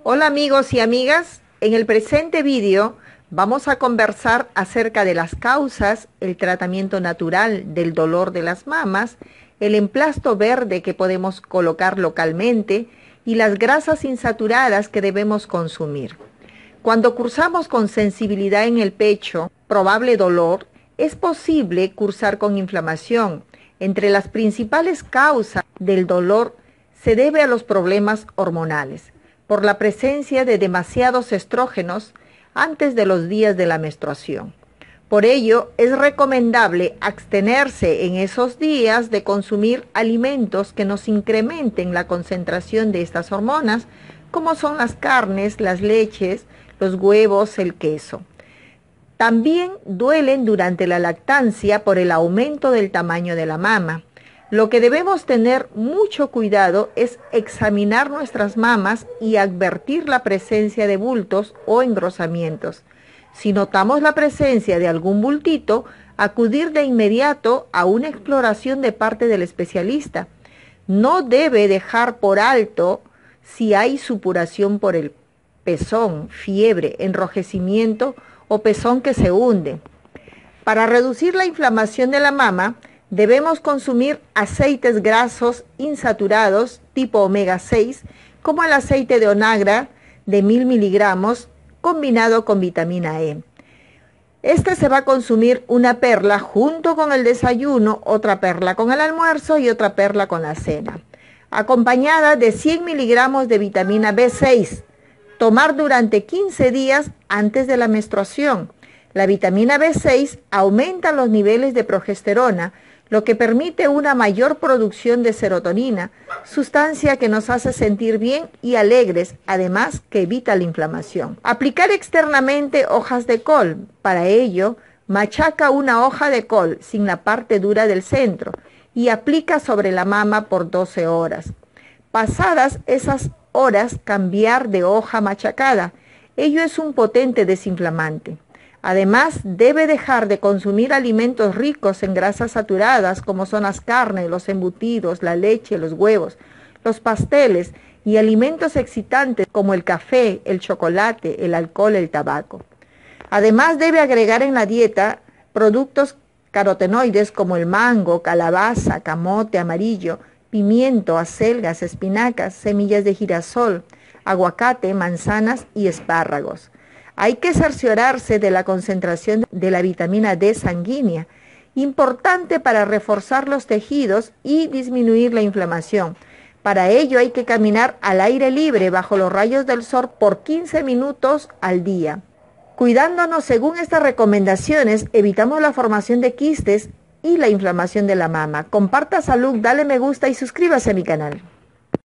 Hola amigos y amigas, en el presente vídeo vamos a conversar acerca de las causas, el tratamiento natural del dolor de las mamas, el emplasto verde que podemos colocar localmente y las grasas insaturadas que debemos consumir. Cuando cursamos con sensibilidad en el pecho, probable dolor, es posible cursar con inflamación. Entre las principales causas del dolor se debe a los problemas hormonales, por la presencia de demasiados estrógenos antes de los días de la menstruación. Por ello, es recomendable abstenerse en esos días de consumir alimentos que nos incrementen la concentración de estas hormonas, como son las carnes, las leches, los huevos, el queso. También duelen durante la lactancia por el aumento del tamaño de la mama. Lo que debemos tener mucho cuidado es examinar nuestras mamas y advertir la presencia de bultos o engrosamientos. Si notamos la presencia de algún bultito, acudir de inmediato a una exploración de parte del especialista. No debe dejar por alto si hay supuración por el pezón, fiebre, enrojecimiento o pezón que se hunde. Para reducir la inflamación de la mama, debemos consumir aceites grasos insaturados tipo omega 6, como el aceite de onagra de 1000 miligramos combinado con vitamina E. Este se va a consumir una perla junto con el desayuno, otra perla con el almuerzo y otra perla con la cena, acompañada de 100 miligramos de vitamina B6. Tomar durante 15 días antes de la menstruación. La vitamina B6 aumenta los niveles de progesterona, lo que permite una mayor producción de serotonina, sustancia que nos hace sentir bien y alegres, además que evita la inflamación. Aplicar externamente hojas de col. Para ello, machaca una hoja de col sin la parte dura del centro y aplica sobre la mama por 12 horas. Pasadas esas horas, cambiar de hoja machacada. Ello es un potente desinflamante. Además, debe dejar de consumir alimentos ricos en grasas saturadas, como son las carnes, los embutidos, la leche, los huevos, los pasteles y alimentos excitantes como el café, el chocolate, el alcohol, el tabaco. Además, debe agregar en la dieta productos carotenoides como el mango, calabaza, camote amarillo, pimiento, acelgas, espinacas, semillas de girasol, aguacate, manzanas y espárragos. Hay que cerciorarse de la concentración de la vitamina D sanguínea, importante para reforzar los tejidos y disminuir la inflamación. Para ello hay que caminar al aire libre bajo los rayos del sol por 15 minutos al día. Cuidándonos según estas recomendaciones, evitamos la formación de quistes y la inflamación de la mama. Comparta salud, dale me gusta y suscríbase a mi canal.